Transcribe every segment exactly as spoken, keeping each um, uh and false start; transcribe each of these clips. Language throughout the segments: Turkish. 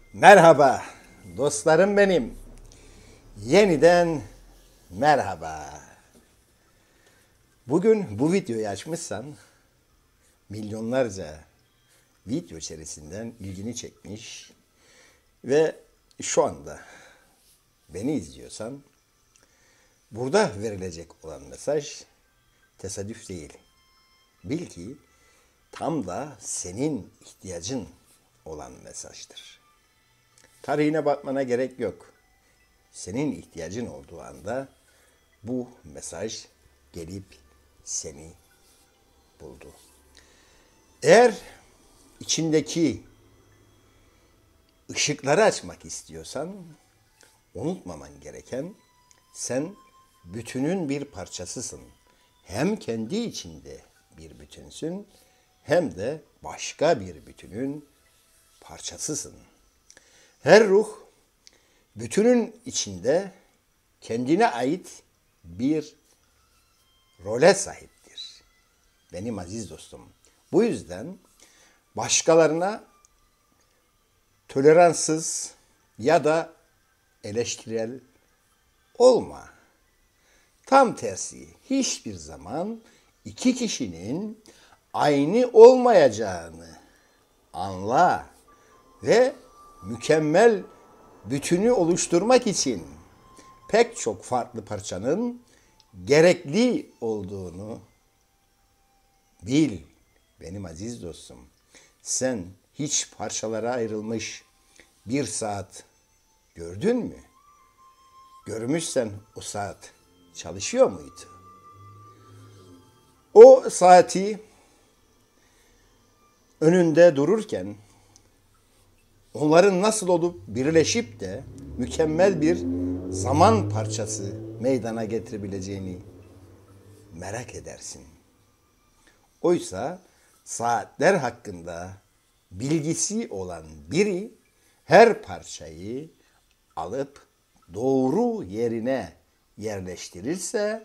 Merhaba dostlarım benim. Yeniden merhaba. Bugün bu videoyu açmışsan milyonlarca video içerisinden ilgini çekmiş ve şu anda beni izliyorsan burada verilecek olan mesaj tesadüf değil. Bil ki tam da senin ihtiyacın olan mesajdır. Tarihine bakmana gerek yok. Senin ihtiyacın olduğu anda bu mesaj gelip seni buldu. Eğer içindeki ışıkları açmak istiyorsan unutmaman gereken sen bütünün bir parçasısın. Hem kendi içinde bir bütünsün hem de başka bir bütünün parçasısın. Her ruh bütünün içinde kendine ait bir role sahiptir. Benim aziz dostum. Bu yüzden başkalarına toleranssız ya da eleştirel olma. Tam tersi hiçbir zaman iki kişinin aynı olmayacağını anla ve mükemmel bütünü oluşturmak için pek çok farklı parçanın gerekli olduğunu bil benim aziz dostum. Sen hiç parçalara ayrılmış bir saat gördün mü? Görmüşsen o saat çalışıyor muydu? O saati önünde dururken onların nasıl olup birleşip de mükemmel bir zaman parçası meydana getirebileceğini merak edersin. Oysa saatler hakkında bilgisi olan biri her parçayı alıp doğru yerine yerleştirirse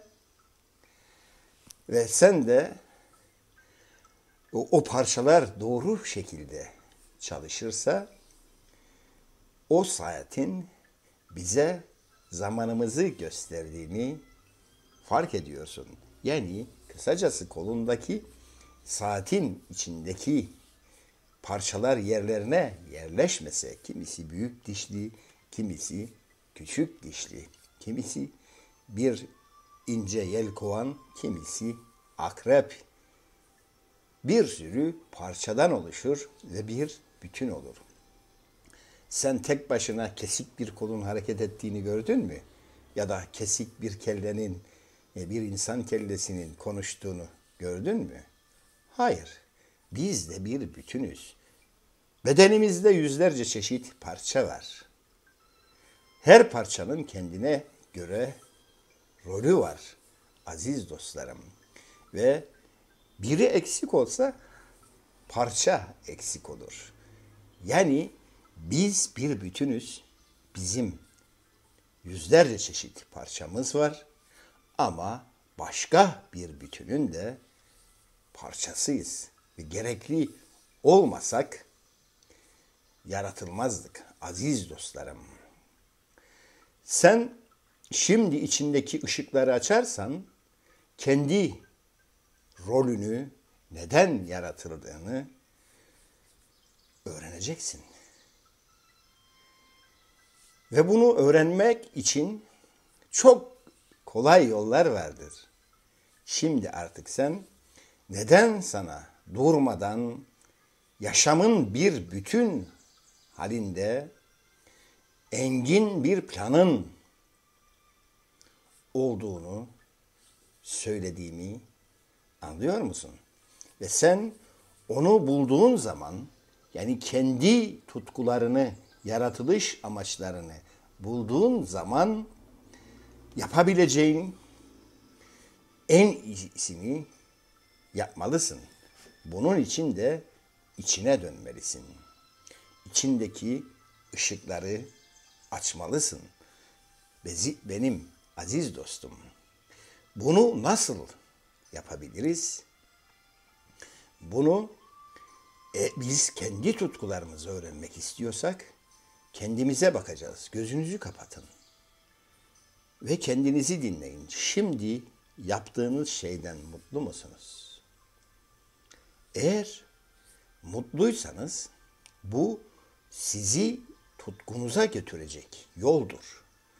ve sen de o, o parçalar doğru şekilde çalışırsa o saatin bize zamanımızı gösterdiğini fark ediyorsun. Yani kısacası kolundaki saatin içindeki parçalar yerlerine yerleşmese, kimisi büyük dişli, kimisi küçük dişli, kimisi bir ince yelkovan, kimisi akrep, bir sürü parçadan oluşur ve bir bütün olur. Sen tek başına kesik bir kolun hareket ettiğini gördün mü? Ya da kesik bir kellenin, bir insan kellesinin konuştuğunu gördün mü? Hayır. Biz de bir bütünüz. Bedenimizde yüzlerce çeşit parça var. Her parçanın kendine göre rolü var aziz dostlarım. Ve biri eksik olsa parça eksik olur. Yani biz bir bütünüz. Bizim yüzlerce çeşit parçamız var ama başka bir bütünün de parçasıyız. Ve gerekli olmasak yaratılmazdık aziz dostlarım. Sen şimdi içindeki ışıkları açarsan kendi rolünü neden yaratıldığını öğreneceksin. Ve bunu öğrenmek için çok kolay yollar vardır. Şimdi artık sen neden sana durmadan yaşamın bir bütün halinde engin bir planın olduğunu söylediğimi anlıyor musun? Ve sen onu bulduğun zaman yani kendi tutkularını, yaratılış amaçlarını bulduğun zaman yapabileceğin en iyisini yapmalısın. Bunun için de içine dönmelisin. İçindeki ışıkları açmalısın. Benim aziz dostum, bunu nasıl yapabiliriz? Bunu e, biz kendi tutkularımızı öğrenmek istiyorsak kendimize bakacağız. Gözünüzü kapatın. Ve kendinizi dinleyin. Şimdi yaptığınız şeyden mutlu musunuz? Eğer mutluysanız bu sizi tutkunuza götürecek yoldur.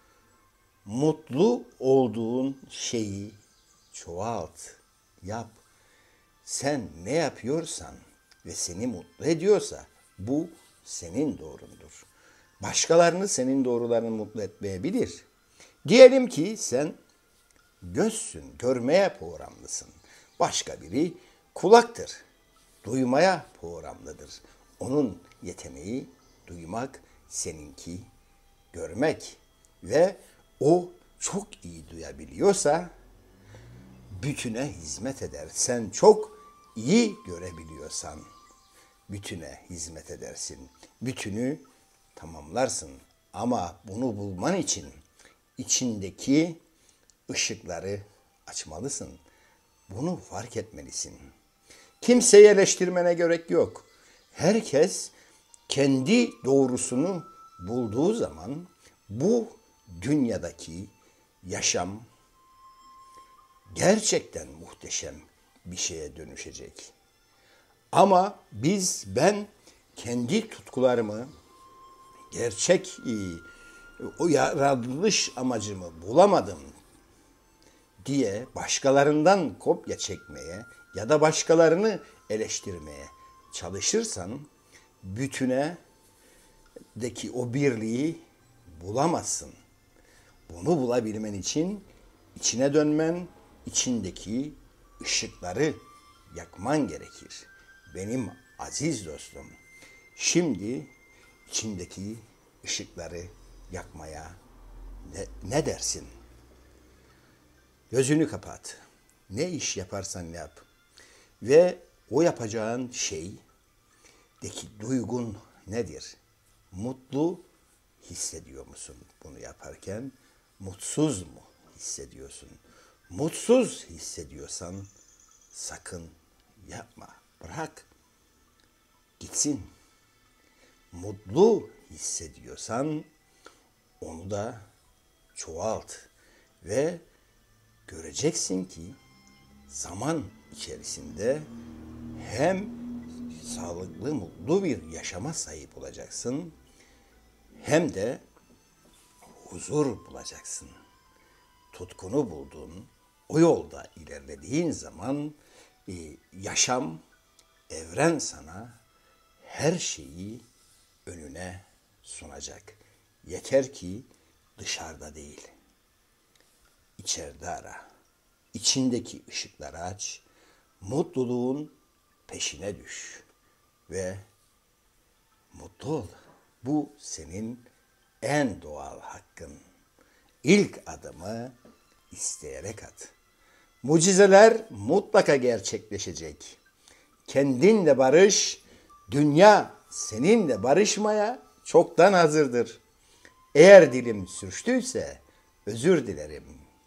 Mutlu olduğun şeyi çoğalt, yap. Sen ne yapıyorsan ve seni mutlu ediyorsa bu senin doğrundur. Başkalarını senin doğrularını mutlu etmeyebilir. Diyelim ki sen gözsün, görmeye programlısın. Başka biri kulaktır, duymaya programlıdır. Onun yeteneği duymak, seninki görmek. Ve o çok iyi duyabiliyorsa bütüne hizmet eder. Sen çok iyi görebiliyorsan bütüne hizmet edersin. Bütünü tamamlarsın. Ama bunu bulman için içindeki ışıkları açmalısın. Bunu fark etmelisin. Kimseyi eleştirmene gerek yok. Herkes kendi doğrusunu bulduğu zaman bu dünyadaki yaşam gerçekten muhteşem bir şeye dönüşecek. Ama biz, ben kendi tutkularımı, gerçek o yaratılış amacımı bulamadım diye başkalarından kopya çekmeye ya da başkalarını eleştirmeye çalışırsan bütüne deki o birliği bulamazsın. Bunu bulabilmen için içine dönmen, içindeki ışıkları yakman gerekir. Benim aziz dostum, şimdi içindeki ışıkları yakmaya ne, ne dersin? Gözünü kapat. Ne iş yaparsan yap. Ve o yapacağın şeydeki duygun nedir? Mutlu hissediyor musun bunu yaparken? Mutsuz mu hissediyorsun? Mutsuz hissediyorsan sakın yapma. Bırak. Gitsin. Mutlu hissediyorsan onu da çoğalt ve göreceksin ki zaman içerisinde hem sağlıklı, mutlu bir yaşama sahip olacaksın hem de huzur bulacaksın. Tutkunu bulduğun, o yolda ilerlediğin zaman e, yaşam, evren sana her şeyi önüne sunacak. Yeter ki dışarıda değil, içeride ara. İçindeki ışıkları aç, mutluluğun peşine düş ve mutlu ol. Bu senin en doğal hakkın. İlk adımı isteyerek at. Mucizeler mutlaka gerçekleşecek. Kendinle barış, dünya seninle barışmaya çoktan hazırdır. Eğer dilim sürçtüyse özür dilerim.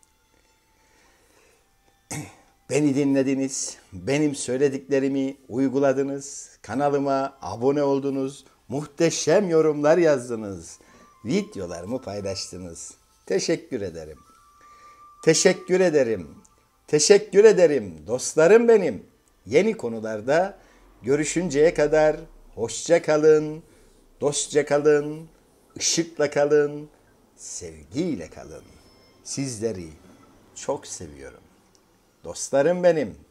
Beni dinlediniz, benim söylediklerimi uyguladınız, kanalıma abone oldunuz, muhteşem yorumlar yazdınız, videolarımı paylaştınız. Teşekkür ederim. Teşekkür ederim. Teşekkür ederim dostlarım benim. Yeni konularda görüşünceye kadar hoşça kalın, dostça kalın, ışıkla kalın, sevgiyle kalın. Sizleri çok seviyorum. Dostlarım benim.